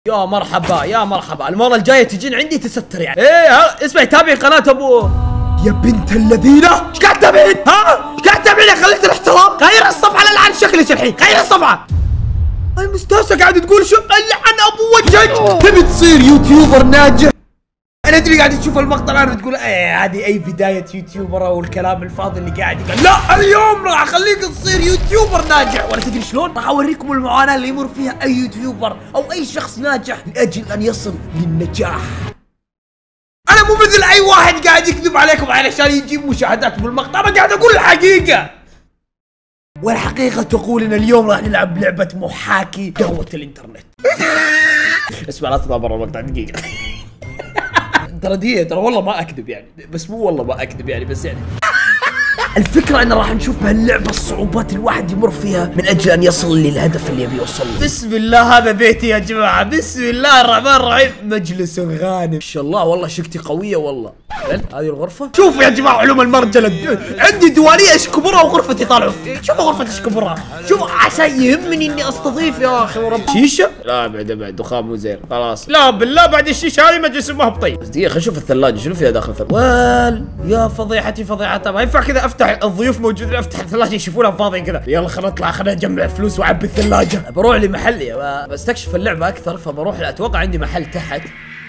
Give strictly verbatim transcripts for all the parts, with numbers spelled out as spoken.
يا مرحبا يا مرحبا، المرة الجاية تجين عندي تستر يعني. ايه ها اسمعي تابعي قناة ابو يا بنت الذين. ايش قاعد تتابعين؟ ها؟ ايش قاعد تتابعين يا خليت الاحترام؟ غير الصفحة لا لعن شكلك الحين، غير الصفحة. هاي مستانسة قاعد تقول شو لعن ابو وجهك، تبي تصير يوتيوبر ناجح؟ انا ادري قاعد تشوف المقطع الان وتقول ايه هذه اي بداية يوتيوبر والكلام الفاضي اللي قاعد يقول. لا اليوم راح اخليك تصير يوتيوبر ناجح، ولا تدري شلون؟ راح اوريكم المعاناة اللي يمر فيها اي يوتيوبر او اي شخص ناجح من اجل ان يصل للنجاح. انا مو مثل اي واحد قاعد يكذب عليكم علشان يجيب مشاهدات بالمقطع، انا قاعد اقول الحقيقة. والحقيقة تقول ان اليوم راح نلعب لعبة محاكي قهوة الانترنت. اسمع لا تطلع برا المقطع دقيقة. ترى دي ترى والله ما اكذب يعني، بس مو والله ما اكذب يعني، بس يعني الفكرة ان راح نشوف بهاللعبة الصعوبات الواحد يمر فيها من اجل ان يصل للهدف اللي يبي يوصل له. بسم الله هذا بيتي يا جماعة، بسم الله الرحمن الرحيم. مجلس غانم، ما شاء الله والله شقتي قوية والله. هذه الغرفة شوفوا يا جماعة علوم المرجلة، عندي دوالية ايش كبرها وغرفتي طالعوا فيه. شوفوا غرفتي ايش كبرها، شوفوا عشان يهمني اني استضيف يا اخي ورب. شيشة؟ لا بعد بعد دخان مو زين خلاص. لا بالله بعد الشيشة هذه مجلس ما هو بطيب. بس دقيقة خلينا نشوف الثلاجة شنو فيها داخل الثلاجة. وال يا فضيحتي فضيحتها، ما ينفع كذا افتح الضيوف موجودين افتح الثلاجة يشوفونها فاضية كذا. يلا خلينا نطلع خلينا نجمع فلوس واعبي الثلاجة. بروح لمحلي بستكشف اللعبة اكثر، فبروح اتوقع عندي محل تحت.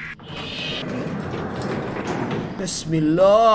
بسم الله.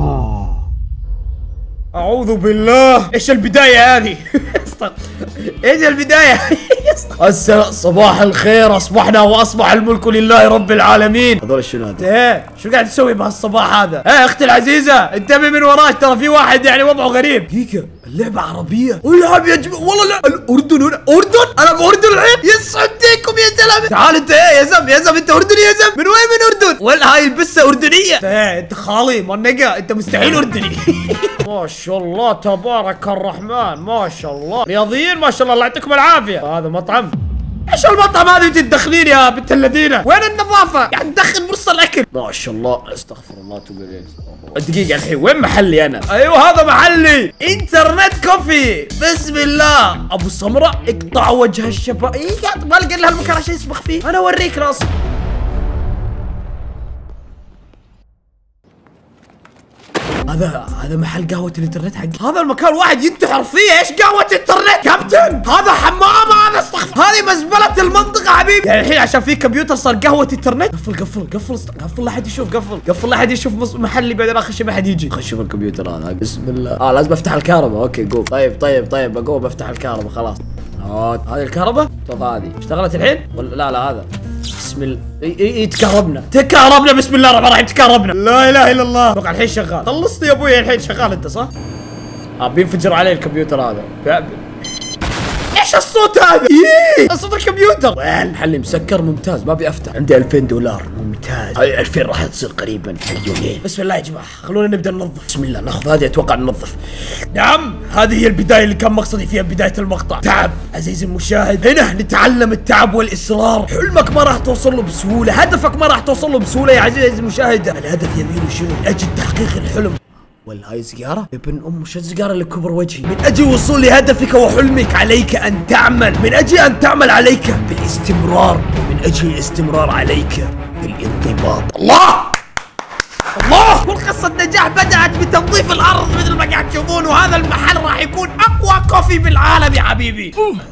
أعوذ بالله. إيش البداية هذه؟ إيش البداية؟ صباح الخير، أصبحنا وأصبح الملك لله رب العالمين. هذول شنو هذا؟ إيه شو قاعد تسوي بهالصباح هذا؟ إيه أختي العزيزة انتبهي من وراك، ترى في واحد يعني وضعه غريب. دقيقة اللعبة عربية. والعب يا جماعة والله لا الأردن هنا. أردن؟ أنا بأردن الحين؟ يسعدكم يا زلمة. تعال أنت إيه يا زلمة يا زلمة أنت أردني يا زلمة. من وين من أردن؟ ولا هاي البسة أردنية؟ إيه أنت خالي منقة، أنت مستحيل أردني. ما شاء الله تبارك الرحمن، ما شاء الله رياضيين ما شاء الله، الله يعطيكم العافية. هذا مطعم. ايش المطعم هذا انت تدخلين يا بنت الذين؟ وين النظافة؟ قاعد تدخل نص الاكل. ما شاء الله استغفر الله توب اليه. دقيقة الحين وين محلي انا؟ ايوه هذا محلي انترنت كوفي. بسم الله. ابو سمرة اقطع وجه الشباب. اي قاعد ما لقى لها المكان عشان يسبخ فيه. انا اوريك راسي. هذا هذا محل قهوة الانترنت حقي. هذا المكان واحد ينتحر فيه. ايش قهوة انترنت؟ كابتن هذا حمام هذا استغفر. هذه مزبلة المنطقة حبيبي. يعني الحين عشان في كمبيوتر صار قهوة انترنت. قفل قفل قفل قفل لا احد يشوف، قفل قفل لا احد يشوف محلي بعدين اخر شيء ما حد يجي. خل نشوف الكمبيوتر هذا. بسم الله. اه لازم افتح الكهرباء. اوكي قوم. طيب طيب طيب بقوم بفتح الكهرباء خلاص. اه هذه الكهرباء؟ اتوقع هذه اشتغلت الحين ولا لا لا هذا. بسم الله. اي اي اي تكهربنا تكهربنا بسم الله الرحمن الرحيم تكهربنا. لا اله الا الله. اتوقع الحين شغال. خلصت يا ابوي الحين شغال انت صح؟ اه بينفجر علي الكمبيوتر هذا. ايش الصوت هذا؟ ايه صوت الكمبيوتر. وين محلي مسكر ممتاز ما ابي افتح. عندي ألفين دولار ممتاز. هاي ألفين راح تصير قريبا مليونين. بسم الله يا جماعه خلونا نبدا ننظف. بسم الله ناخذ هذه اتوقع ننظف. نعم هذه هي البدايه اللي كان مقصدي فيها بدايه المقطع. تعب عزيزي المشاهد، هنا نتعلم التعب والاصرار. حلمك ما راح توصل له بسهوله، هدفك ما راح توصل له بسهوله يا عزيزي المشاهد. الهدف يميل شنو؟ من اجل تحقيق الحلم. ولا هاي سيجارة؟ ابن ام شو السيجارة اللي كبر وجهي؟ من اجل الوصول لهدفك وحلمك عليك ان تعمل، من اجل ان تعمل عليك بالاستمرار، ومن اجل الاستمرار عليك بالانضباط. الله الله. والقصة نجاح بدأت بتنظيف الارض مثل ما قاعد تشوفون، وهذا المحل راح يكون اقوى كوفي بالعالم يا حبيبي.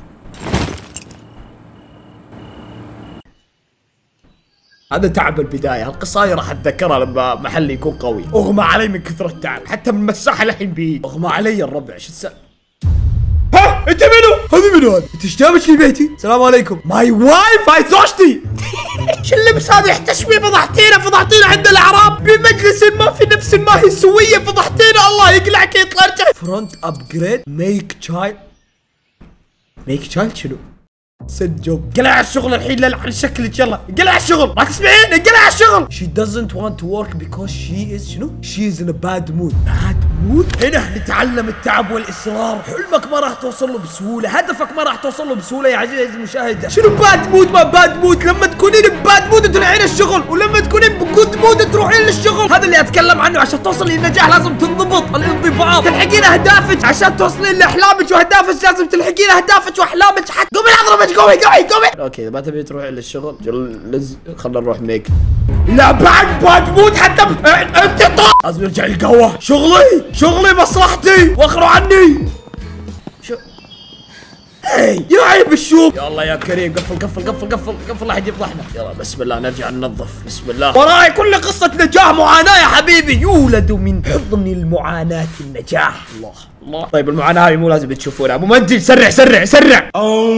هذا تعب البداية، القصة هذه راح اتذكرها لما محلي يكون قوي. اغمى علي من كثر التعب، حتى من مساحة الحين بيد. اغمى علي الربع. شو السالفة؟ ها انت منو؟ هذا منو هذا؟ انت ايش جابك لي بيتي؟ السلام عليكم. ماي وايف هاي زوجتي. شو اللبس هذا يحتشمي؟ فضحتينا فضحتينا عند الاعراب بمجلس ما في نفس ما هي سوية. فضحتينا الله يقلعك يطلع رجع. فرونت ابجريد ميك تشايلد. ميك تشايلد شنو؟ سد جوب. قلع على الشغل الحين لا عن شكلك. يلا قلع على الشغل. ما تسمعين؟ قلع على الشغل. She doesn't want to work because she is شنو؟ She is in a bad mood. bad mood؟ هنا نتعلم التعب والاصرار. حلمك ما راح توصل له بسهولة، هدفك ما راح توصل له بسهولة يا عزيزي المشاهد. شنو باد مود؟ ما باد مود لما تكونين بباد مود تروحين الشغل، ولما تكونين بجود مود تروحين للشغل. هذا اللي اتكلم عنه. عشان توصل للنجاح لازم تنضبط، الانضباط. تلحقين اهدافك عشان توصلين لاحلامك واهدافك، لازم تلحقين اهدافك واحلامك. حتى قومي اضربك قومي قومي قومي. اوكي ما تبي تروح للشغل لز خلنا نروح ميك. لا بعد بعد موت حتى انت طا لازم نرجع القهوة. شغلي شغلي مصلحتي واخروا عني. شو هي يا عيب الشوب. يلا يا كريم قفل قفل قفل قفل قفل لا حد يفضحنا. يلا بسم الله نرجع ننظف. بسم الله. وراي كل قصة نجاح معاناة يا حبيبي. يولد من حضن المعاناة النجاح. الله الله. طيب المعاناة هاي مو لازم تشوفونها. ابو منجل سرع سرع سرع.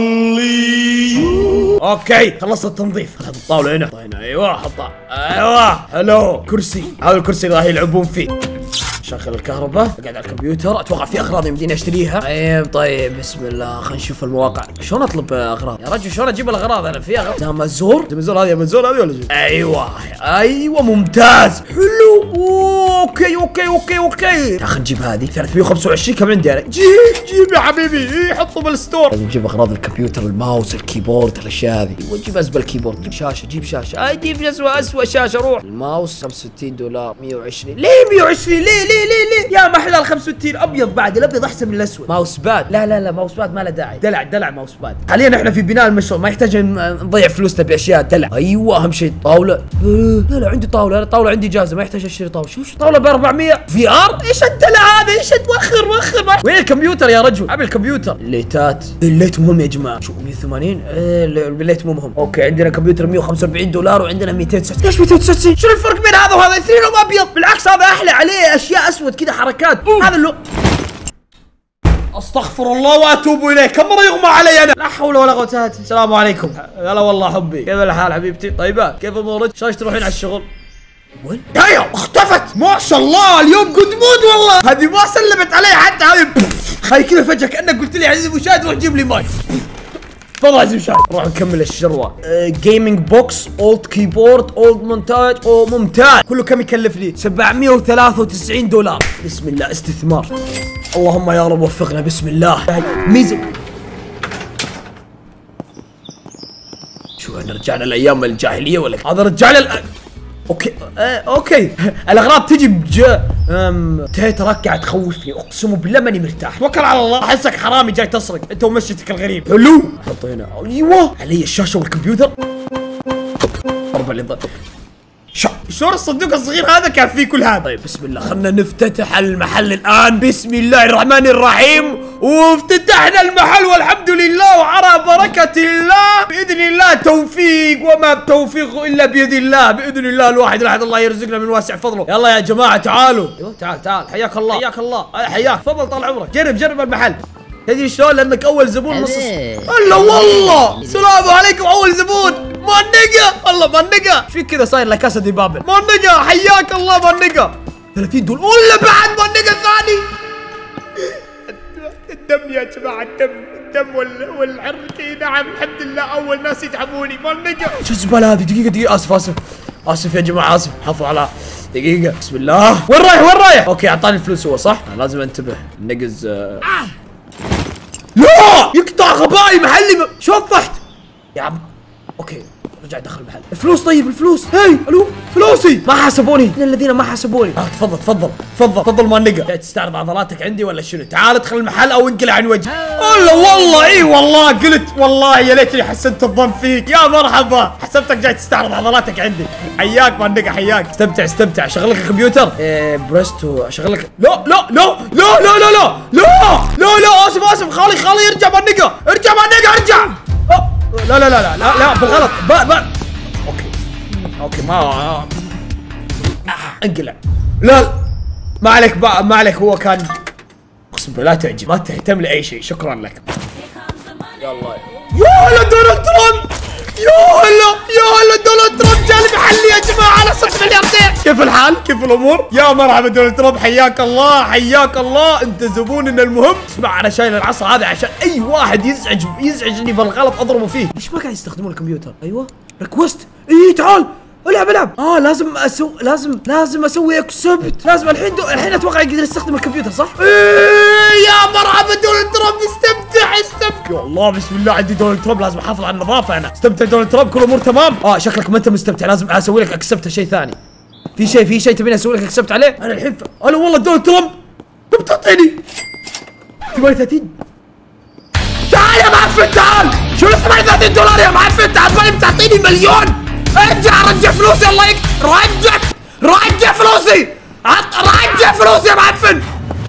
اوكي خلصت التنظيف. خذ الطاولة هنا. هنا ايوه حطها. ايوه الو كرسي. هذا الكرسي راح يلعبون فيه. شغل الكهرباء. قاعد على الكمبيوتر. اتوقع في اغراض يمديني اشتريها. طيب طيب بسم الله. خلينا نشوف المواقع. شلون اطلب اغراض يا رجل؟ شلون اجيب الاغراض انا؟ في اغراض امازون. امازون هذه امازون هذه ولا شيء؟ ايوه ايوه ممتاز حلو. اوكي اوكي اوكي اوكي. يا اخي نجيب هذه ثلاثمية وخمسة وعشرين كم عندي انا. جيب جيب يا حبيبي. اي حطه بالستور. لازم نجيب اغراض الكمبيوتر الماوس الكيبورد الاشياء هذه. وجيب ازبل كيبورد. جيب شاشه جيب شاشه. اي جيب اسوء اسوء شاشه. روح الماوس خمسة وستين دولار مية وعشرين. ليه مية وعشرين؟ ليه ليه ليه ليه يا محلى ال خمسة وستين ابيض بعد. الابيض احسن من الاسود. ماوس باد. لا لا لا ماوس باد ما له داعي. دلع دلع ماوس باد. حاليا احنا في بناء المشروع ما يحتاج نضيع فلوسنا باشياء دلع. ايوه اهم شيء طاوله. لا لا عندي طاوله. الطاوله عندي جاهزه ما يحتاج اشتري طاوله. شوف طاوله ب أربعمية في ار. ايش الدلع هذا؟ ايش توخر وخر. وين الكمبيوتر يا رجل؟ عبي الكمبيوتر. الليتات. الليت مهم يا جماعه. شو مية وثمانين؟ ايه الليت مو مهم. اوكي عندنا كمبيوتر مية وخمسة وأربعين دولار وعندنا مئتين وتسعة وتسعين. ليش مئتين وتسعة وتسعين؟ شو الفرق بين هذا وهذا؟ اثنين ابيض. بالعكس هذا احلى عليه اشياء اسود كذا حركات. هذا اللي استغفر الله واتوب اليه. كم مره يغمى علي انا؟ لا حول ولا قوه الا بالله. السلام عليكم. هلا والله حبي. كيف الحال حبيبتي؟ طيبه؟ كيف امورك؟ شلون تروحين على الشغل؟ وين؟ يا اختفت ما شاء الله. اليوم جود مود والله. هذه ما سلمت علي حتى. هذه هاي كذا فجاه كانك قلت لي عزيزي مشاهد روح جيب لي ماي. تفضل عزيزي مشاهد. نروح نكمل الشروه. جيمنج بوكس اولد كيبورد اولد مونتاج. او ممتاز. كله كم يكلف لي؟ سبعمية وثلاثة وتسعين دولار. بسم الله استثمار. اللهم يا رب وفقنا. بسم الله. ميزه. شو احنا رجعنا الايام الجاهليه ولا هذا رجعنا ال... اوكي آه اوكي الاغراض تجي بج ام تراك قاعد تخوفني اقسم بالله ماني مرتاح. توكل على الله. احسك حرامي جاي تسرق انت ومشيتك الغريب. حلو حط هنا. ايوه علي الشاشه والكمبيوتر. اربع لنظام. شلون الصندوق الصغير هذا كان فيه كل هذا؟ طيب بسم الله خلنا نفتتح المحل الان. بسم الله الرحمن الرحيم. وافتتحنا المحل والحمد لله وعلى بركة الله. بإذن الله توفيق وما التوفيق إلا بيد الله. بإذن الله الواحد الأحد الله يرزقنا من واسع فضله. يلا يا جماعة تعالوا. ايوه تعال تعال حياك الله حياك الله حياك. تفضل طال عمرك. جرب جرب المحل. تدري شلون؟ لأنك أول زبون نص. هلا والله. السلام عليكم أول زبون. مانجا والله مانجا. ايش في كذا صاير لكاسة دي بابل؟ مانجا حياك الله مانجا. ثلاثين دولار ولا بعد مانجا ثاني. الدم يا جماعة الدم الدم والعرق. نعم الحمد لله أول ناس يدعموني مانجا. شو الزبالة هذه؟ دقيقة دقيقة آسف آسف آسف يا جماعة آسف. حافظوا على دقيقة. بسم الله. وين رايح وين رايح؟ أوكي أعطاني الفلوس هو صح؟ أنا لازم أنتبه. النقز آه. لا يقطع غبائي محلي. شو طحت يا عم؟ اوكي رجع دخل المحل. الفلوس طيب الفلوس. هي الو فلوسي ما حاسبوني. من الذين ما حاسبوني. اه تفضل تفضل تفضل تفضل ما نقى. جاي تستعرض عضلاتك عندي ولا شنو؟ تعال ادخل المحل او انقلع عن وجهي. والله والله اي والله قلت والله يا ليتني حسنت الظن فيك. يا مرحبا حسبتك جاي تستعرض عضلاتك عندي. حياك ما نقى حياك. استمتع استمتع. اشغل لك الكمبيوتر. ايه بريستو اشغل لك. لا لا لا لا لا لا لا لا لا لا اسف اسف خالي خالي ارجع ما نقى ارجع ما نقى ارجع. لا لا لا لا لا لا بالغلط. با با اوكي اوكي ما آه. انقلع. لا ما عليك ما عليك. هو كان اقسم بالله لا تعجب ما تهتم لاي شيء. شكرا لك. يلا يا هلا دونالد ترامب. يا هلا يا هلا دونالد ترامب جاء محلي يا جماعه على صفر ملياردير. كيف الحال؟ كيف الامور؟ يا مرحبا دونالد ترامب حياك الله حياك الله. انت زبوننا المهم. اسمع انا شايل العصا هذا عشان اي واحد يزعج يزعجني بالغلط اضربه فيه. ليش ما قاعد يستخدمون الكمبيوتر؟ ايوه ريكوست. اي تعال العب العب. اه لازم اسوي لازم لازم اسوي اكسبت. لازم الحين دو... الحين اتوقع يقدر يستخدم الكمبيوتر صح؟ ايه يا مرحبا دونالد ترامب استمتع استمتع. يا الله بسم الله عندي دونالد ترامب لازم احافظ على النظافه انا. استمتع دونالد ترامب كل الامور تمام. اه شكلك ما انت مستمتع. لازم اسوي لك اكسبت شيء ثاني. في شيء في شيء تبيني اسوي لك اكسبت عليه؟ انا الحين ف... انا والله دونالد ترامب تبي تعطيني ثمانية وثلاثين. تعال يا معفن تعال شو ثمانية وثلاثين دولار يا معفن؟ تعال بتعطيني مليون. ارجع رجع فلوسي الله يك رجع رجع فلوسي رجع فلوسي يا معفن.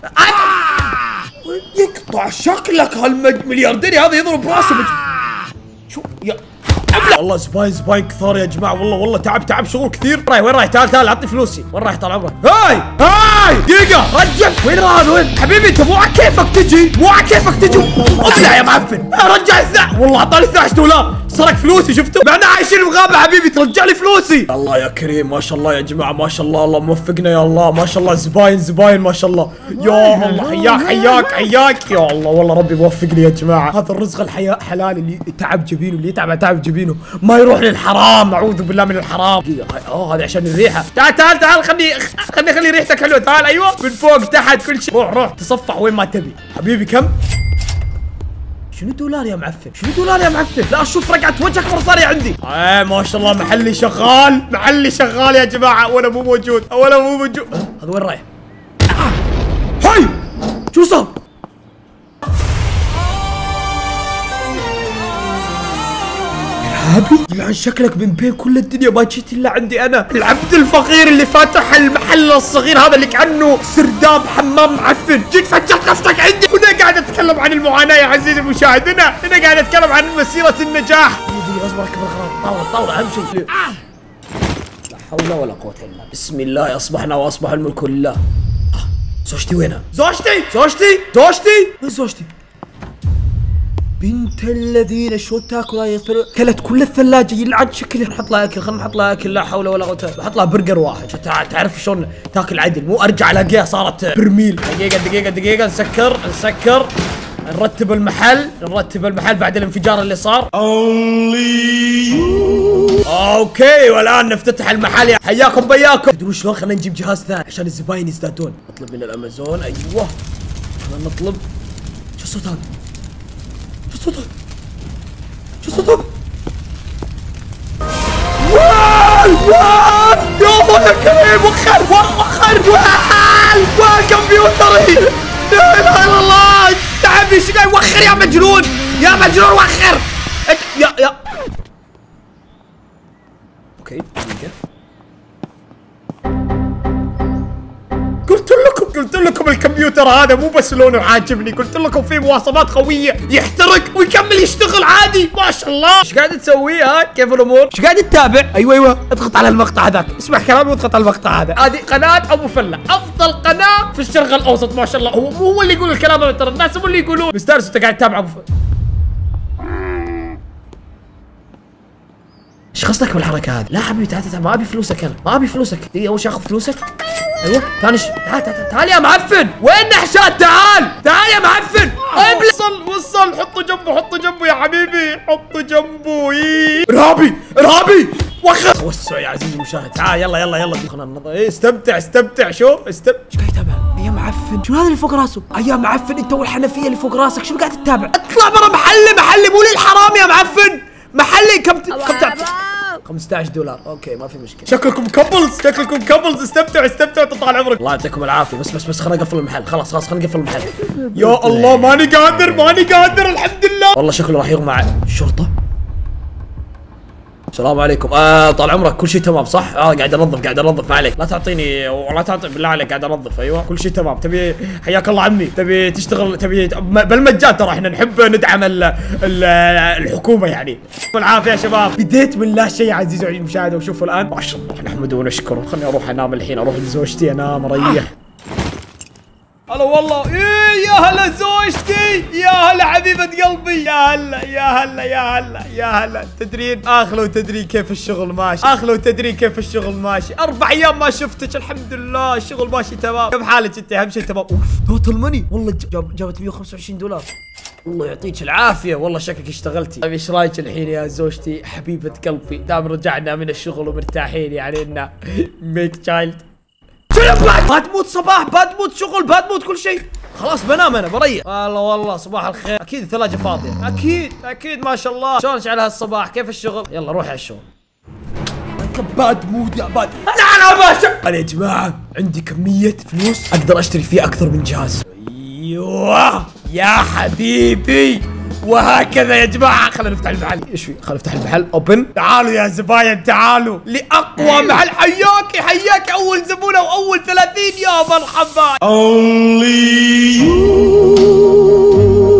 يقطع شكلك هالملياردير هذا يضرب راسه. شو يا والله زباين زباين كثار يا جماعه. والله والله تعب تعب شغل كثير. رايح وين رايح؟ تعال تعال عطني فلوسي. وين رايح طال عمرك؟ هاي هاي دقيقه رجع. وين راح وين حبيبي؟ انت مو على كيفك تجي مو على كيفك تجي. اطلع يا معفن. رجع الساعه. والله اعطاني اثني عشر دولار سرق فلوسي. شفتوا؟ معنا عايشين بغابه حبيبي ترجع لي فلوسي. الله يا كريم ما شاء الله يا جماعه ما شاء الله. الله موفقنا يا الله ما شاء الله. زباين زباين ما شاء الله. يا الله حياك حياك حياك يا الله. والله ربي موفقني يا جماعه. هذا الرزق الحياه حلال. اللي تعب جبينه اللي يتعب تعب جبينه ما يروح للحرام. اعوذ بالله من الحرام. اه هذا عشان الريحه. تعال تعال تعال خلي خلي خلي ريحتك حلوه. تعال ايوه من فوق تحت كل شيء. روح روح تصفح وين ما تبي حبيبي. كم شنو دولار يا معفن؟ شنو دولار يا معفن؟ لا اشوف رقعة وجهك مصاري عندي. ايه ما شاء الله محلي شغال محلي شغال يا جماعه. ولا مو موجود ولا مو موجود. هذا وين رايح؟ هاي شو صار؟ ارهابي؟ يلعن شكلك من بين كل الدنيا ما جيت الا عندي انا العبد الفقير اللي فاتح المحل الصغير هذا اللي كانه سرداب حمام معفن. جيت فجرت نفسك عندي. هنا قاعد اتكلم عن المعاناه يا عزيزي المشاهد. هنا هنا قاعد اتكلم عن مسيره النجاح. دقيقه اصبر اركب الغرام. طاوله طاوله اهم شيء. لا حول ولا قوه الا بالله. بسم الله اصبحنا واصبح الملك لله. زوجتي وينها؟ زوجتي زوجتي زوجتي وين زوجتي؟ بنت الذين شو تاكل هاي؟ كلت كل الثلاجه يلعن شكلها. نحط لها اكل خلينا نحط لها اكل. لا حول ولا قوه. بحط لها برجر واحد تعرف شلون تاكل عدل. مو ارجع الاقيها صارت برميل. دقيقه دقيقه دقيقه نسكر نسكر نرتب المحل نرتب المحل بعد الانفجار اللي صار. اوكي والان نفتتح المحل. حياكم بياكم. تدرون شلون؟ خلينا نجيب جهاز ثاني عشان الزباين يزدادون. نطلب من الامازون. ايوه خلينا نطلب. شو الصوت هذا؟ شو الصوت؟ شو الصوت؟ وال وال يا الله يا كريم. وخر وخر وال وال كمبيوتري. لا اله الا الله. تعبي ايش قاعد وخر يا مجنون يا مجنون وخر. يا يا اوكي دقيقة. قلت لكم قلت لكم الكمبيوتر هذا مو بس لونه عاجبني. قلت لكم فيه مواصفات قويه. يحترق ويكمل يشتغل عادي ما شاء الله. ايش قاعد تسوي؟ ها كيف الامور؟ ايش قاعد تتابع؟ ايوه ايوه اضغط على المقطع هذاك. اسمع كلامي واضغط على المقطع هذا. هذه قناه ابو فله افضل قناه في الشرق الاوسط ما شاء الله. هو مو هو اللي يقول الكلام ترى الناس هم اللي يقولون. مستانس انت قاعد تتابع ابو فله. ايش قصدك بالحركه هذه؟ لا حبيبي تعال تعال ما ابي فلوسك انا ما ابي فلوسك. دقيقه اول شيء اخذ فلوسك. ايوه ثاني شيء تعال تعال تعال يا معفن. وين نحشات؟ تعال تعال يا معفن. وصل وصل. حطه جنبه حطه جنبه يا حبيبي حطه جنبه. ارهابي ارهابي وخر. وسع يا عزيزي المشاهد. تعال يلا يلا يلا خلينا ننظر. ايه استمتع استمتع. شوف استمتع. ايش قاعد يتابع؟ يا معفن شو هذا اللي فوق راسه؟ يا معفن انت والحنفيه اللي فوق راسك شو قاعد تتابع؟ اطلع برا محلي محلي مو للحرام يا معفن. محلي كم كم تعب؟ خمسة عشر دولار. اوكي ما في مشكله. شكلكم كابلز شكلكم كابلز. استمتعوا استمتعوا طال عمرك. الله يعطيكم العافيه. بس بس بس خلينا نقفل المحل. خلاص خلاص خلينا نقفل المحل. يا الله ماني قادر ماني قادر. الحمد لله. والله شكله راح يغمى على الشرطه. السلام عليكم. آه طال عمرك كل شيء تمام صح؟ اه قاعد انظف قاعد انظف ما عليك. لا تعطيني ولا تعطي بالله عليك. قاعد انظف. ايوه كل شيء تمام. تبي حياك الله عمي. تبي تشتغل تبي بالمجان ترى احنا نحب ندعم ال ال الحكومه يعني. بالعافيه يا شباب. بديت من لا شيء عزيزي المشاهد. وشوفوا الان ما شاء الله نحمده ونشكره. خليني اروح انام الحين. اروح لزوجتي انام اريح. هلا والله. ايه يا هلا زوجتي. يا هلا حبيبة قلبي. يا هلا يا هلا يا هلا يا هلا. تدرين اخ لو تدري كيف الشغل ماشي. اخ لو تدري كيف الشغل ماشي. اربع ايام ما شفتك. الحمد لله الشغل ماشي تمام. كيف حالك انت؟ اهم شيء تمام. اوف توتال ماني والله جاب جابت مئة وخمسة وعشرين دولار. الله يعطيك العافيه. والله شكلك اشتغلتي. طيب ايش رايك الحين يا زوجتي حبيبة قلبي؟ دام رجعنا من الشغل ومرتاحين يعني انه ميك تشايلد. بتموت صباح بتموت شغل بتموت كل شيء. خلاص بنام انا بريح. والله والله صباح الخير. اكيد الثلاجه فاضيه. اكيد اكيد ما شاء الله. شلون على هالصباح؟ كيف الشغل؟ يلا روح على الشغل. باد مود يا باد. انا انا باشا. انا يا جماعه عندي كميه فلوس اقدر اشتري فيها اكثر من جهاز. ايوه يا حبيبي وهكذا يا جماعه. خلينا نفتح المحل. ايش في؟ خلينا نفتح المحل. اوبن. تعالوا يا زباين تعالوا لاقوى محل. حياك حياك اول زبونه واول ثلاثين. يا مرحبا. Only you.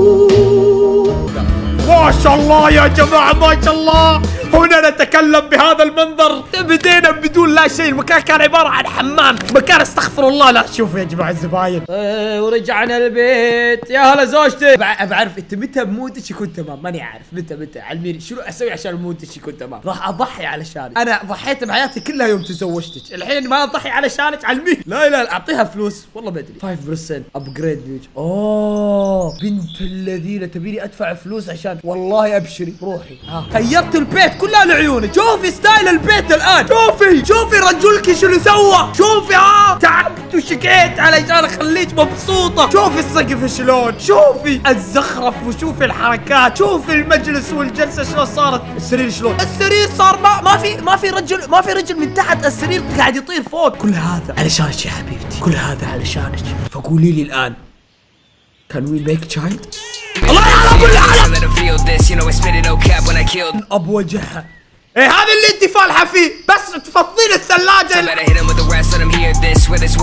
ما شاء الله يا جماعة ما شاء الله. هنا نتكلم بهذا المنظر. بدينا بدون لا شيء. المكان كان عبارة عن حمام. مكان استغفر الله. لا شوفوا يا جماعة الزباين. ايه ورجعنا البيت. يا هلا زوجتي. بعرف انت متى بمودك يكون تمام. ماني عارف متى متى علميني شنو اسوي عشان مودك يكون تمام. راح اضحي علشانك. انا ضحيت بحياتي كلها يوم تزوجتك. الحين ما اضحي علشانك علميني. لا لا اعطيها فلوس والله ما ادري. خمسة بالمية ابجريد بيوج. اوه بنت الذين تبيني ادفع فلوس عشان والله ابشري روحي. ها غيرت البيت كلها لعيونك. شوفي ستايل البيت الان. شوفي شوفي رجلك شنو سوى. شوفي ها تعبت وشقيت علشان اخليك مبسوطه. شوفي السقف شلون. شوفي الزخرف وشوفي الحركات. شوفي المجلس والجلسه شلون صارت. السرير شلون. السرير صار ما ما في ما في رجل ما في رجل من تحت. السرير قاعد يطير فوق. كل هذا علشانك يا حبيبتي. كل هذا علشانك. فقولي لي الان Can we make child؟ الله يعلم بالعالم. اب وجهها. ايه هذا اللي انت فالحه فيه. بس تفضين الثلاجه.